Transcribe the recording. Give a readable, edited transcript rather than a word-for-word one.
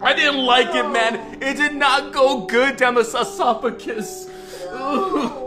I didn't like it, man. It did not go good down the susophagus. Ugh.